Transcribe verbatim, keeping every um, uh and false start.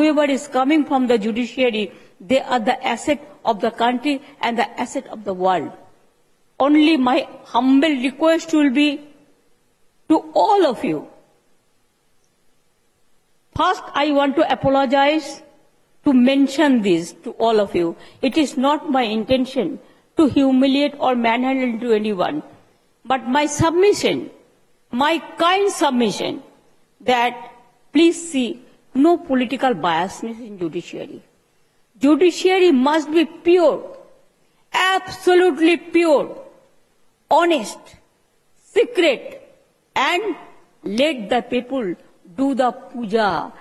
whoever is coming from the judiciary, they are the asset of the country and the asset of the world. Only my humble request will be to all of you. First, I want to apologize to mention this to all of you. It is not my intention to humiliate or manhandle to anyone, but my submission, my kind submission, that please see no political biasness in judiciary. Judiciary must be pure, absolutely pure, honest, secret, and let the people do the puja,